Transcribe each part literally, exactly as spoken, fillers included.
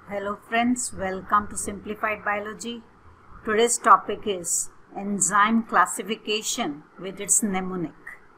Hello friends, welcome to Simplified Biology. Today's topic is enzyme classification with its mnemonic.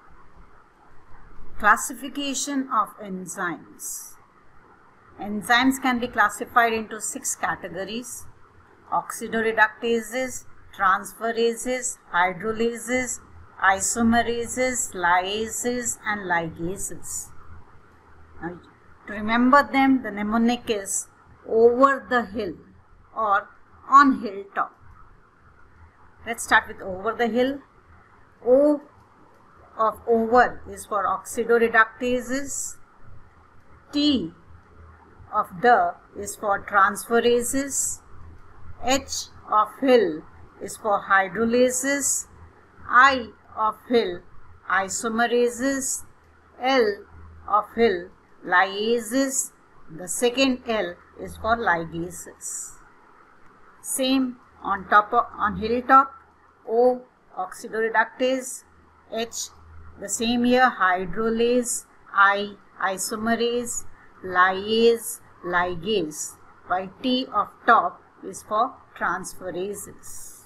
Classification of enzymes. Enzymes can be classified into six categories: oxidoreductases, transferases, hydrolysis, isomerases, lyases and ligases. Now, to remember them, the mnemonic is over the hill or on hilltop. Let's start with over the hill. O of over is for oxidoreductases. T of the is for transferases. H of hill is for hydrolysis. I of hill, isomerases. L of hill, lyases. The second L is for ligases. Same on top of, on hilltop. O oxidoreductase. H the same here, hydrolase. I isomerase. Lyase, ligase. While T of top is for transferases.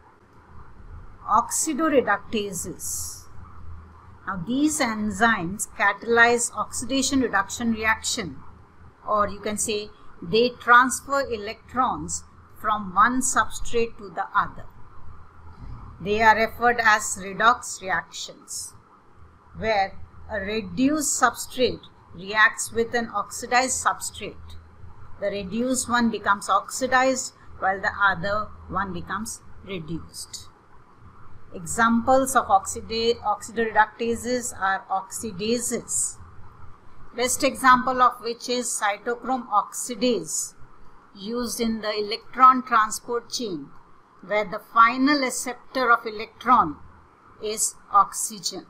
Oxidoreductases. Now these enzymes catalyze oxidation reduction reaction, or you can say they transfer electrons from one substrate to the other. They are referred as redox reactions, where a reduced substrate reacts with an oxidized substrate. The reduced one becomes oxidized while the other one becomes reduced. Examples of oxida oxidoreductases are oxidases. Best example of which is cytochrome oxidase, used in the electron transport chain, where the final acceptor of electron is oxygen.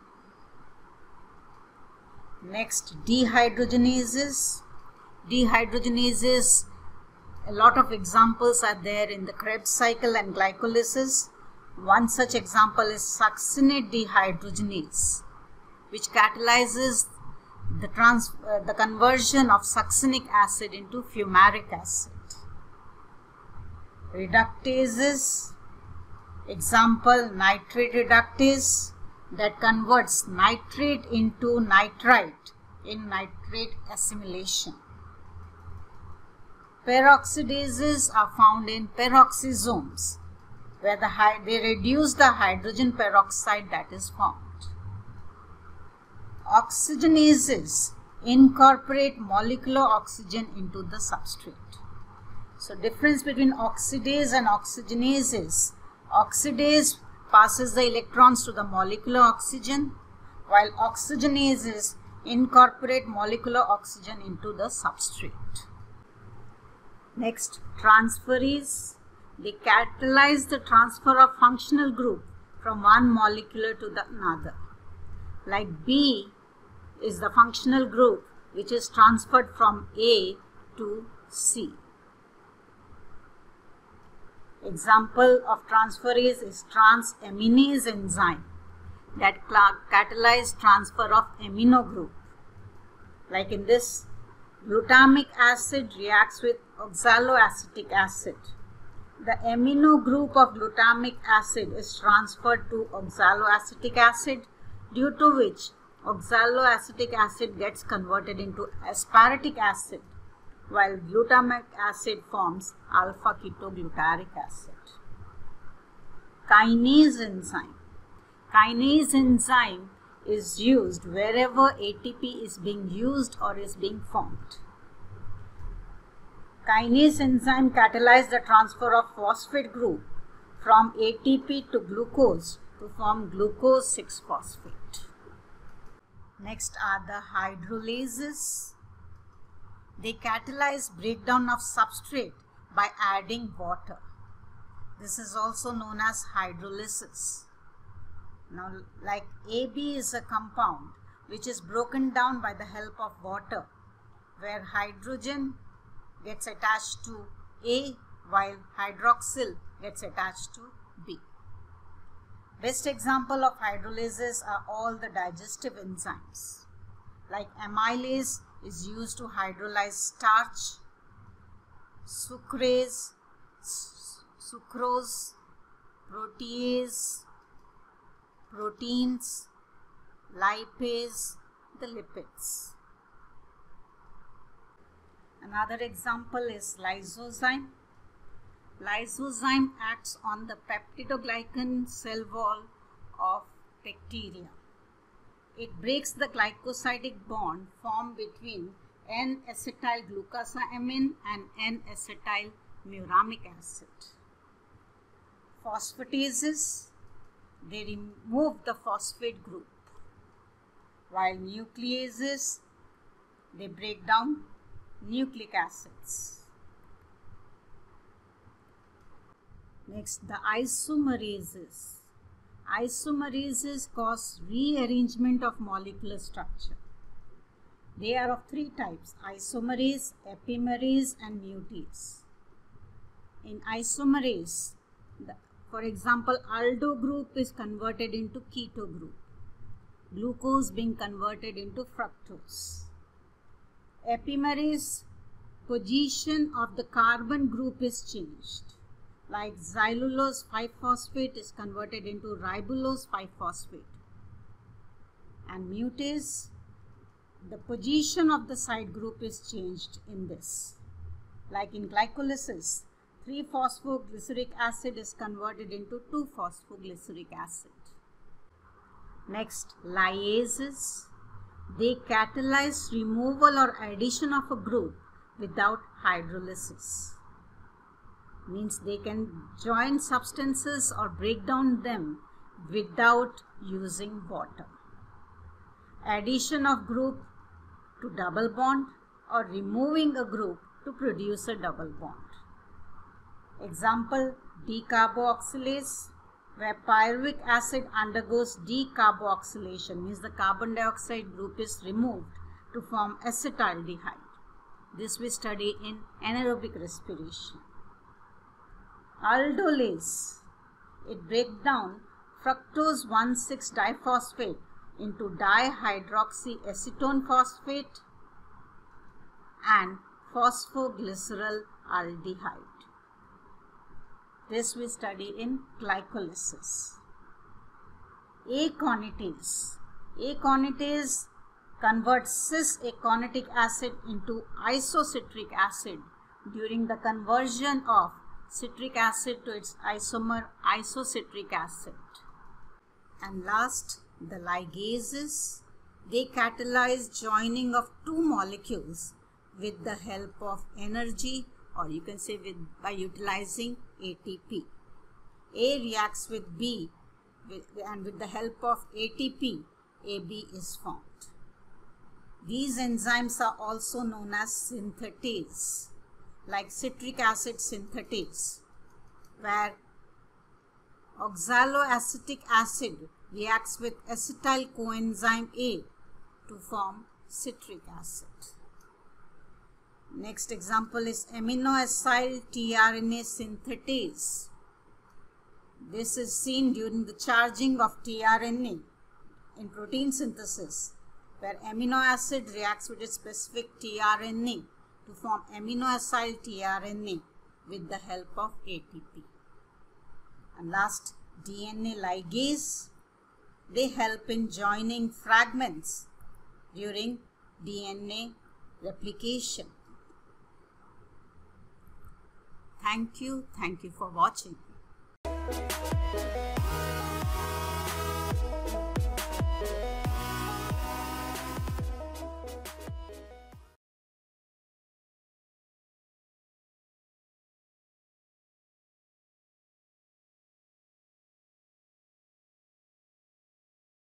Next, dehydrogenases. Dehydrogenases, a lot of examples are there in the Krebs cycle and glycolysis. One such example is succinate dehydrogenase, which catalyzes the, trans, uh, the conversion of succinic acid into fumaric acid. Reductases, example nitrate reductase, that converts nitrate into nitrite in nitrate assimilation. Peroxidases are found in peroxisomes, where the they reduce the hydrogen peroxide that is formed. Oxygenases incorporate molecular oxygen into the substrate. So difference between oxidase and oxygenases: oxidase passes the electrons to the molecular oxygen, while oxygenases incorporate molecular oxygen into the substrate. Next, transferase. They catalyze the transfer of functional group from one molecule to the another. Like B is the functional group which is transferred from A to C. Example of transferase is transaminase enzyme that catalyze transfer of amino group. Like in this, glutamic acid reacts with oxaloacetic acid. The amino group of glutamic acid is transferred to oxaloacetic acid, due to which oxaloacetic acid gets converted into aspartic acid, while glutamic acid forms alpha ketoglutaric acid. Kinase enzyme. Kinase enzyme is used wherever A T P is being used or is being formed. Kinase enzyme catalyzes the transfer of phosphate group from A T P to glucose to form glucose six phosphate. Next are the hydrolyses. They catalyze breakdown of substrate by adding water. This is also known as hydrolysis. Now, like A B is a compound which is broken down by the help of water, where hydrogen gets attached to A while hydroxyl gets attached to B. Best example of hydrolysis are all the digestive enzymes. Like amylase is used to hydrolyze starch. sucrase, sucrose, protease, proteins, lipase, the lipids. Another example is lysozyme. Lysozyme acts on the peptidoglycan cell wall of bacteria. It breaks the glycosidic bond formed between N-acetylglucosamine and N-acetylmuramic acid. Phosphatases, they remove the phosphate group, while nucleases, they break down nucleic acids. Next, the isomerases. Isomerases cause rearrangement of molecular structure. They are of three types: isomerase, epimerase, and mutase. In isomerase, the, for example, aldo group is converted into keto group, glucose being converted into fructose. Epimerase, position of the carbon group is changed. Like xylulose five phosphate is converted into ribulose five phosphate. And mutase, the position of the side group is changed in this. Like in glycolysis, three phosphoglyceric acid is converted into two phosphoglyceric acid. Next, lyases. They catalyze removal or addition of a group without hydrolysis. Means they can join substances or break down them without using water. Addition of group to double bond or removing a group to produce a double bond. Example, decarboxylase, where pyruvic acid undergoes decarboxylation, means the carbon dioxide group is removed to form acetaldehyde. This we study in anaerobic respiration. Aldolase, it breaks down fructose one six diphosphate into dihydroxyacetone phosphate and phosphoglycerol aldehyde. This we study in glycolysis. Aconitase. Aconitase converts cis-aconitic acid into isocitric acid during the conversion of citric acid to its isomer isocitric acid. And last, the ligases. They catalyze joining of two molecules with the help of energy, or you can say with by utilizing A T P. A reacts with B with, and with the help of A T P, A B is formed. These enzymes are also known as synthetase, like citric acid synthetase, where oxaloacetic acid reacts with acetyl coenzyme A to form citric acid. Next example is amino-acyl tRNA synthetase. This is seen during the charging of tRNA in protein synthesis, where amino acid reacts with its specific tRNA to form amino-acyl tRNA with the help of A T P. And last, D N A ligase. They help in joining fragments during D N A replication. Thank you. Thank you for watching.